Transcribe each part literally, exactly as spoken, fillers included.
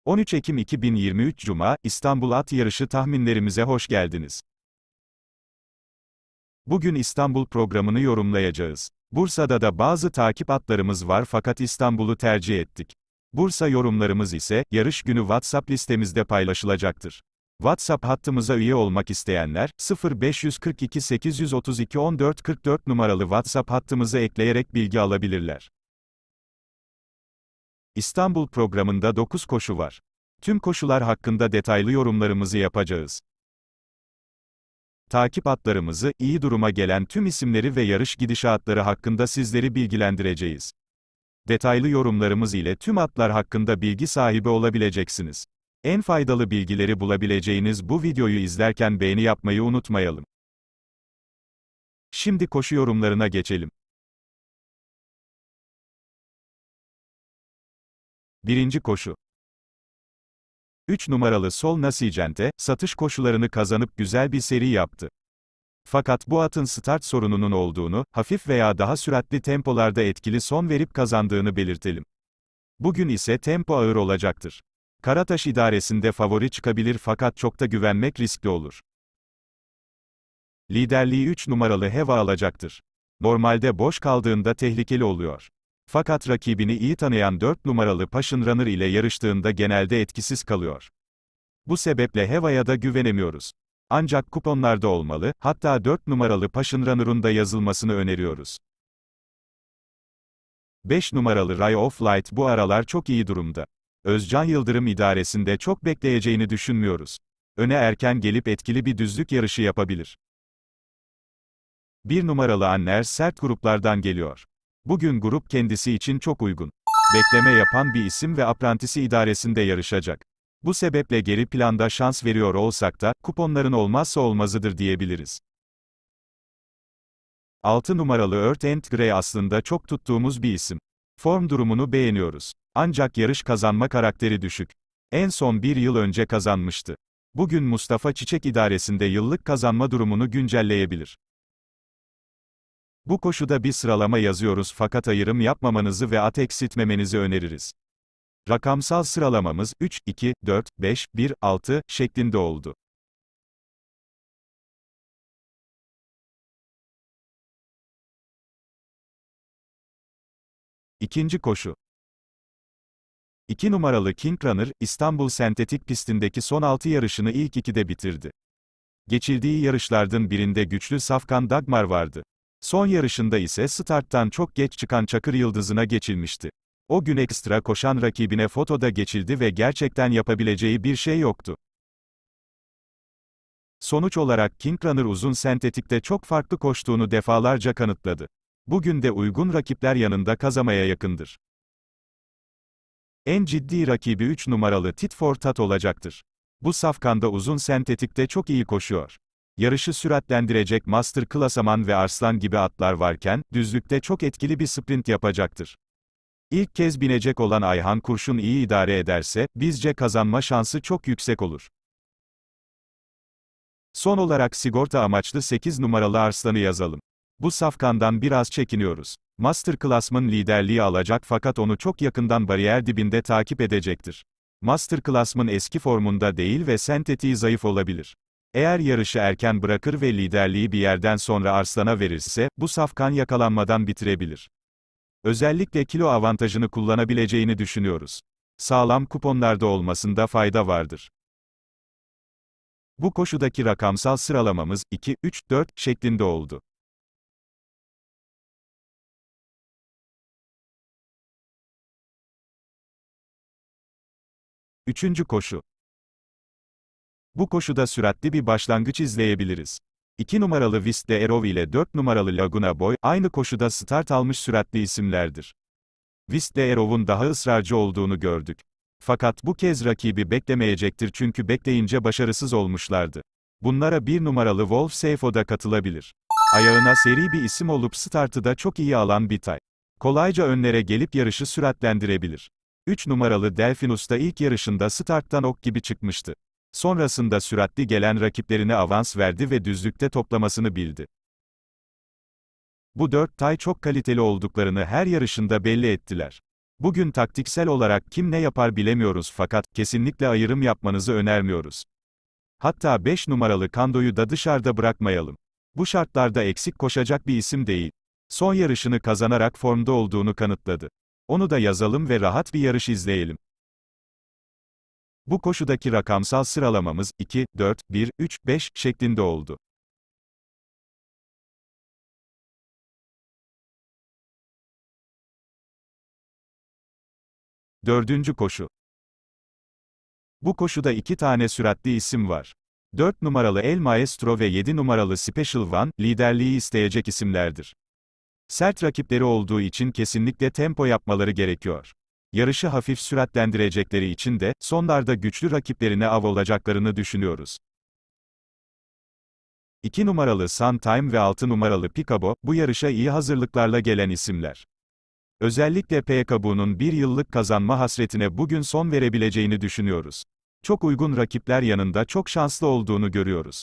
on üç Ekim iki bin yirmi üç Cuma, İstanbul At Yarışı tahminlerimize hoş geldiniz. Bugün İstanbul programını yorumlayacağız. Bursa'da da bazı takip atlarımız var fakat İstanbul'u tercih ettik. Bursa yorumlarımız ise, yarış günü WhatsApp listemizde paylaşılacaktır. WhatsApp hattımıza üye olmak isteyenler, sıfır beş kırk iki sekiz otuz iki on dört kırk dört numaralı WhatsApp hattımıza ekleyerek bilgi alabilirler. İstanbul programında dokuz koşu var. Tüm koşular hakkında detaylı yorumlarımızı yapacağız. Takip atlarımızı, iyi duruma gelen tüm isimleri ve yarış gidişatları hakkında sizleri bilgilendireceğiz. Detaylı yorumlarımız ile tüm atlar hakkında bilgi sahibi olabileceksiniz. En faydalı bilgileri bulabileceğiniz bu videoyu izlerken beğeni yapmayı unutmayalım. Şimdi koşu yorumlarına geçelim. Birinci koşu. üç numaralı Sol Nascente, satış koşularını kazanıp güzel bir seri yaptı. Fakat bu atın start sorununun olduğunu, hafif veya daha süratli tempolarda etkili son verip kazandığını belirtelim. Bugün ise tempo ağır olacaktır. Karataş idaresinde favori çıkabilir fakat çok da güvenmek riskli olur. Liderliği üç numaralı Heva alacaktır. Normalde boş kaldığında tehlikeli oluyor. Fakat rakibini iyi tanıyan dört numaralı Passion Runner ile yarıştığında genelde etkisiz kalıyor. Bu sebeple Heva'ya da güvenemiyoruz. Ancak kuponlarda olmalı, hatta dört numaralı Passion Runner'un da yazılmasını öneriyoruz. beş numaralı Ray of Light bu aralar çok iyi durumda. Özcan Yıldırım idaresinde çok bekleyeceğini düşünmüyoruz. Öne erken gelip etkili bir düzlük yarışı yapabilir. bir numaralı Anner sert gruplardan geliyor. Bugün grup kendisi için çok uygun. Bekleme yapan bir isim ve Aprantisi idaresinde yarışacak. Bu sebeple geri planda şans veriyor olsak da, kuponların olmazsa olmazıdır diyebiliriz. altı numaralı Earth and Grey aslında çok tuttuğumuz bir isim. Form durumunu beğeniyoruz. Ancak yarış kazanma karakteri düşük. En son bir yıl önce kazanmıştı. Bugün Mustafa Çiçek idaresinde yıllık kazanma durumunu güncelleyebilir. Bu koşuda bir sıralama yazıyoruz fakat ayrım yapmamanızı ve at eksiltmemenizi öneririz. Rakamsal sıralamamız, üç, iki, dört, beş, bir, altı, şeklinde oldu. İkinci koşu. iki numaralı King Runner, İstanbul Sentetik pistindeki son altı yarışını ilk ikide bitirdi. Geçildiği yarışlardan birinde güçlü Safkan Dagmar vardı. Son yarışında ise starttan çok geç çıkan Çakır Yıldızı'na geçilmişti. O gün ekstra koşan rakibine fotoda geçildi ve gerçekten yapabileceği bir şey yoktu. Sonuç olarak King Runner uzun sentetikte çok farklı koştuğunu defalarca kanıtladı. Bugün de uygun rakipler yanında kazamaya yakındır. En ciddi rakibi üç numaralı Tit for Tat olacaktır. Bu safkanda uzun sentetikte çok iyi koşuyor. Yarışı süratlendirecek Master Klasaman ve Arslan gibi atlar varken, düzlükte çok etkili bir sprint yapacaktır. İlk kez binecek olan Ayhan Kurşun iyi idare ederse, bizce kazanma şansı çok yüksek olur. Son olarak sigorta amaçlı sekiz numaralı Arslan'ı yazalım. Bu safkandan biraz çekiniyoruz. Master Klasman liderliği alacak fakat onu çok yakından bariyer dibinde takip edecektir. Master Klasman eski formunda değil ve sentetiği zayıf olabilir. Eğer yarışı erken bırakır ve liderliği bir yerden sonra Arslan'a verirse, bu safkan yakalanmadan bitirebilir. Özellikle kilo avantajını kullanabileceğini düşünüyoruz. Sağlam kuponlarda olmasında fayda vardır. Bu koşudaki rakamsal sıralamamız, iki, üç, dört şeklinde oldu. Üçüncü koşu. Bu koşuda süratli bir başlangıç izleyebiliriz. iki numaralı Vistle Erov ile dört numaralı Laguna Boy, aynı koşuda start almış süratli isimlerdir. Vistle Erov'un daha ısrarcı olduğunu gördük. Fakat bu kez rakibi beklemeyecektir çünkü bekleyince başarısız olmuşlardı. Bunlara bir numaralı Wolf Seifo da katılabilir. Ayağına seri bir isim olup startı da çok iyi alan bir tay. Kolayca önlere gelip yarışı süratlendirebilir. üç numaralı Delfinus da ilk yarışında starttan ok gibi çıkmıştı. Sonrasında süratli gelen rakiplerine avans verdi ve düzlükte toplamasını bildi. Bu dört tay çok kaliteli olduklarını her yarışında belli ettiler. Bugün taktiksel olarak kim ne yapar bilemiyoruz fakat kesinlikle ayrım yapmanızı önermiyoruz. Hatta beş numaralı Kando'yu da dışarıda bırakmayalım. Bu şartlarda eksik koşacak bir isim değil. Son yarışını kazanarak formda olduğunu kanıtladı. Onu da yazalım ve rahat bir yarış izleyelim. Bu koşudaki rakamsal sıralamamız iki, dört, bir, üç, beş şeklinde oldu. Dördüncü koşu. Bu koşuda iki tane süratli isim var. dört numaralı El Maestro ve yedi numaralı Special One, liderliği isteyecek isimlerdir. Sert rakipleri olduğu için kesinlikle tempo yapmaları gerekiyor. Yarışı hafif süratlendirecekleri için de, sonlarda güçlü rakiplerine av olacaklarını düşünüyoruz. iki numaralı Sun Time ve altı numaralı Picabo, bu yarışa iyi hazırlıklarla gelen isimler. Özellikle Peekabu'nun bir yıllık kazanma hasretine bugün son verebileceğini düşünüyoruz. Çok uygun rakipler yanında çok şanslı olduğunu görüyoruz.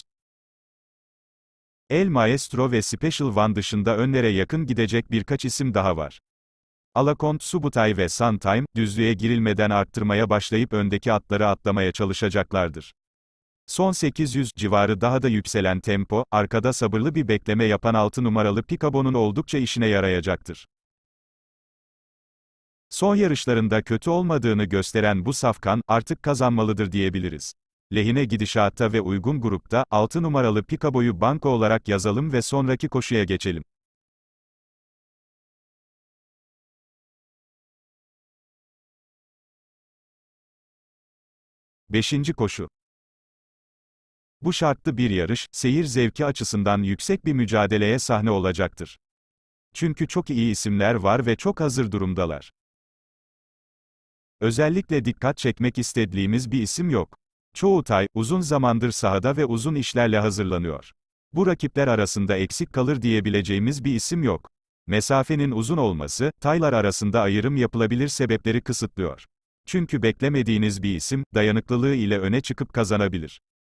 El Maestro ve Special One dışında önlere yakın gidecek birkaç isim daha var. Alakont Subutay ve Suntime, düzlüğe girilmeden arttırmaya başlayıp öndeki atları atlamaya çalışacaklardır. Son sekiz yüz civarı daha da yükselen tempo, arkada sabırlı bir bekleme yapan altı numaralı Peekabo'nun oldukça işine yarayacaktır. Son yarışlarında kötü olmadığını gösteren bu safkan, artık kazanmalıdır diyebiliriz. Lehine gidişatta ve uygun grupta, altı numaralı Peekabo'yu banko olarak yazalım ve sonraki koşuya geçelim. Beşinci koşu. Bu şartlı bir yarış, seyir zevki açısından yüksek bir mücadeleye sahne olacaktır. Çünkü çok iyi isimler var ve çok hazır durumdalar. Özellikle dikkat çekmek istediğimiz bir isim yok. Çoğu tay, uzun zamandır sahada ve uzun işlerle hazırlanıyor. Bu rakipler arasında eksik kalır diyebileceğimiz bir isim yok. Mesafenin uzun olması, taylar arasında ayrım yapılabilir sebepleri kısıtlıyor. Çünkü beklemediğiniz bir isim, dayanıklılığı ile öne çıkıp kazanabilir.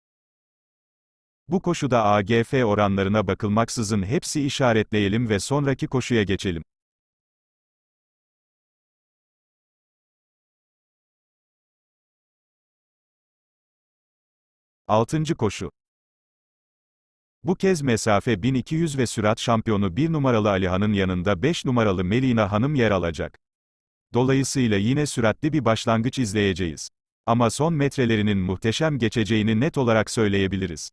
Bu koşuda A G F oranlarına bakılmaksızın hepsi işaretleyelim ve sonraki koşuya geçelim. Altıncı koşu. Bu kez mesafe bin iki yüz ve sürat şampiyonu bir numaralı Alihan'ın yanında beş numaralı Melina Hanım yer alacak. Dolayısıyla yine süratli bir başlangıç izleyeceğiz. Ama son metrelerinin muhteşem geçeceğini net olarak söyleyebiliriz.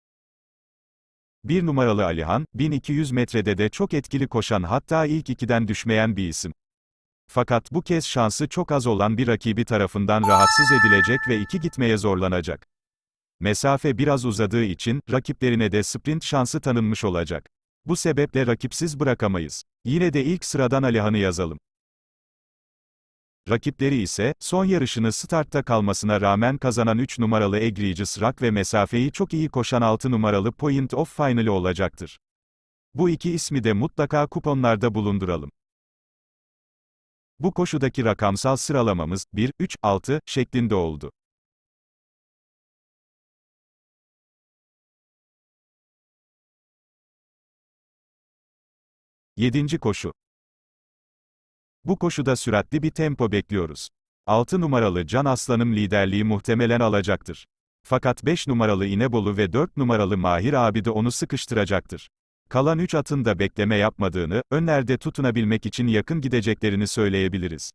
bir numaralı Alihan, bin iki yüz metrede de çok etkili koşan hatta ilk ikiden düşmeyen bir isim. Fakat bu kez şansı çok az olan bir rakibi tarafından rahatsız edilecek ve iki gitmeye zorlanacak. Mesafe biraz uzadığı için, rakiplerine de sprint şansı tanınmış olacak. Bu sebeple rakipsiz bırakamayız. Yine de ilk sıradan Alihan'ı yazalım. Rakipleri ise, son yarışını startta kalmasına rağmen kazanan üç numaralı Egregious Rock ve mesafeyi çok iyi koşan altı numaralı Point of Final'i olacaktır. Bu iki ismi de mutlaka kuponlarda bulunduralım. Bu koşudaki rakamsal sıralamamız, bir, üç, altı şeklinde oldu. Yedinci koşu. Bu koşuda süratli bir tempo bekliyoruz. altı numaralı Can Aslanım liderliği muhtemelen alacaktır. Fakat beş numaralı İnebolu ve dört numaralı Mahir abi de onu sıkıştıracaktır. Kalan üç atın da bekleme yapmadığını, önlerde tutunabilmek için yakın gideceklerini söyleyebiliriz.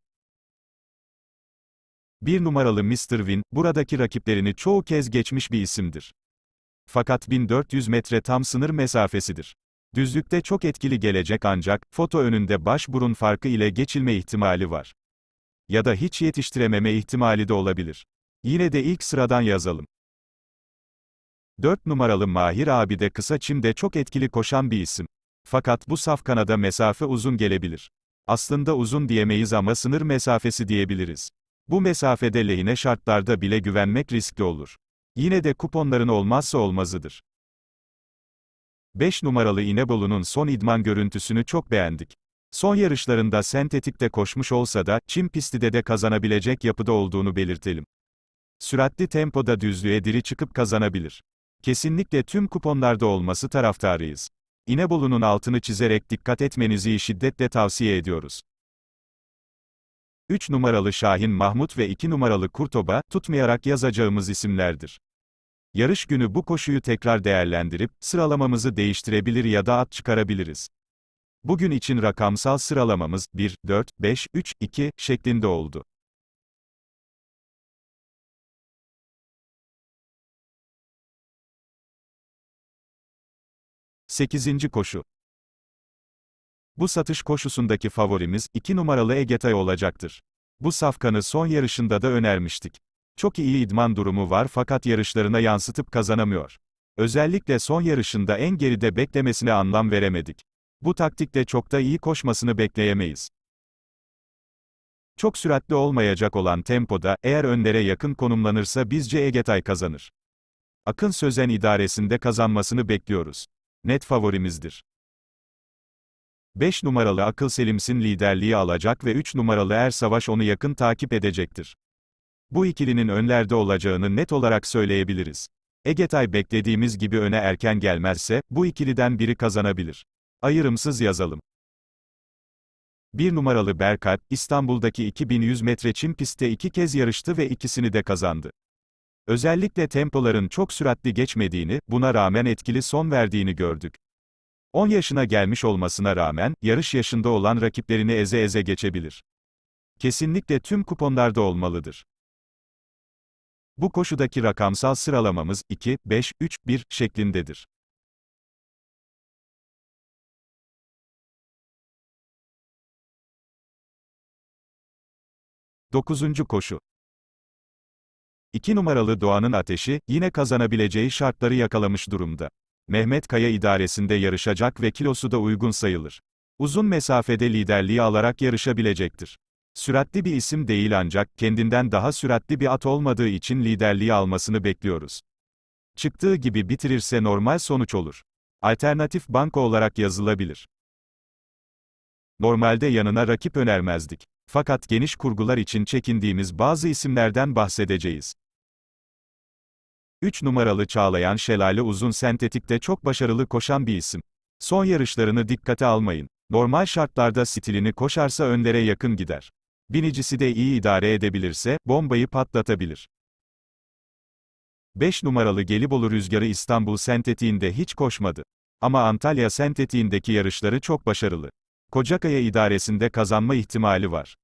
bir numaralı mister Win, buradaki rakiplerini çoğu kez geçmiş bir isimdir. Fakat bin dört yüz metre tam sınır mesafesidir. Düzlükte çok etkili gelecek ancak, foto önünde baş-burun farkı ile geçilme ihtimali var. Ya da hiç yetiştirememe ihtimali de olabilir. Yine de ilk sıradan yazalım. dört numaralı Mahir abi de kısa çimde çok etkili koşan bir isim. Fakat bu safkanada mesafe uzun gelebilir. Aslında uzun diyemeyiz ama sınır mesafesi diyebiliriz. Bu mesafede lehine şartlarda bile güvenmek riskli olur. Yine de kuponların olmazsa olmazıdır. beş numaralı İnebolu'nun son idman görüntüsünü çok beğendik. Son yarışlarında sentetikte koşmuş olsa da, çim pisti de de kazanabilecek yapıda olduğunu belirtelim. Süratli tempoda düzlüğe diri çıkıp kazanabilir. Kesinlikle tüm kuponlarda olması taraftarıyız. İnebolu'nun altını çizerek dikkat etmenizi şiddetle tavsiye ediyoruz. üç numaralı Şahin Mahmut ve iki numaralı Kurtoba, tutmayarak yazacağımız isimlerdir. Yarış günü bu koşuyu tekrar değerlendirip, sıralamamızı değiştirebilir ya da at çıkarabiliriz. Bugün için rakamsal sıralamamız, bir, dört, beş, üç, iki, şeklinde oldu. sekizinci koşu. Bu satış koşusundaki favorimiz, iki numaralı Egetay olacaktır. Bu safkanı son yarışında da önermiştik. Çok iyi idman durumu var fakat yarışlarına yansıtıp kazanamıyor. Özellikle son yarışında en geride beklemesine anlam veremedik. Bu taktikte çok da iyi koşmasını bekleyemeyiz. Çok süratli olmayacak olan tempoda, eğer önlere yakın konumlanırsa bizce Egetay kazanır. Akın Sözen idaresinde kazanmasını bekliyoruz. Net favorimizdir. beş numaralı Akıl Selimsin liderliği alacak ve üç numaralı Er Savaş onu yakın takip edecektir. Bu ikilinin önlerde olacağını net olarak söyleyebiliriz. Egetay beklediğimiz gibi öne erken gelmezse, bu ikiliden biri kazanabilir. Ayrımsız yazalım. bir numaralı Berkalp, İstanbul'daki iki bin yüz metre çim pistte iki kez yarıştı ve ikisini de kazandı. Özellikle tempoların çok süratli geçmediğini, buna rağmen etkili son verdiğini gördük. on yaşına gelmiş olmasına rağmen, yarış yaşında olan rakiplerini eze eze geçebilir. Kesinlikle tüm kuponlarda olmalıdır. Bu koşudaki rakamsal sıralamamız, iki, beş, üç, bir şeklindedir. dokuzuncu koşu. iki numaralı Doğan'ın Ateşi, yine kazanabileceği şartları yakalamış durumda. Mehmet Kaya idaresinde yarışacak ve kilosu da uygun sayılır. Uzun mesafede liderliği alarak yarışabilecektir. Süratli bir isim değil ancak, kendinden daha süratli bir at olmadığı için liderliği almasını bekliyoruz. Çıktığı gibi bitirirse normal sonuç olur. Alternatif banko olarak yazılabilir. Normalde yanına rakip önermezdik. Fakat geniş kurgular için çekindiğimiz bazı isimlerden bahsedeceğiz. üç numaralı Çağlayan Şelale uzun sentetikte çok başarılı koşan bir isim. Son yarışlarını dikkate almayın. Normal şartlarda stilini koşarsa önlere yakın gider. Binicisi de iyi idare edebilirse, bombayı patlatabilir. beş numaralı Gelibolu Rüzgarı İstanbul sentetiğinde hiç koşmadı. Ama Antalya sentetiğindeki yarışları çok başarılı. Kocakaya idaresinde kazanma ihtimali var.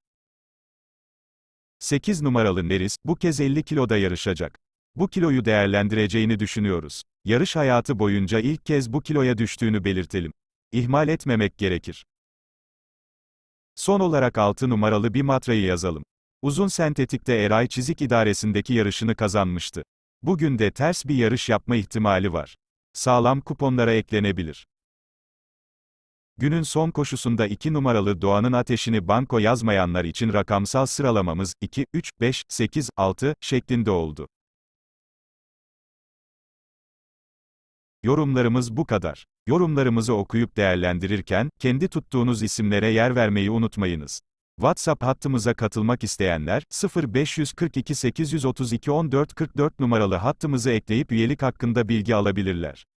sekiz numaralı Neris, bu kez elli kiloda yarışacak. Bu kiloyu değerlendireceğini düşünüyoruz. Yarış hayatı boyunca ilk kez bu kiloya düştüğünü belirtelim. İhmal etmemek gerekir. Son olarak altı numaralı bir matrayı yazalım. Uzun sentetikte Eray Çizik idaresindeki yarışını kazanmıştı. Bugün de ters bir yarış yapma ihtimali var. Sağlam kuponlara eklenebilir. Günün son koşusunda iki numaralı Doğan'ın Ateşini banko yazmayanlar için rakamsal sıralamamız, iki, üç, beş, sekiz, altı şeklinde oldu. Yorumlarımız bu kadar. Yorumlarımızı okuyup değerlendirirken, kendi tuttuğunuz isimlere yer vermeyi unutmayınız. WhatsApp hattımıza katılmak isteyenler, sıfır beş kırk iki sekiz otuz iki on dört kırk dört numaralı hattımızı ekleyip üyelik hakkında bilgi alabilirler.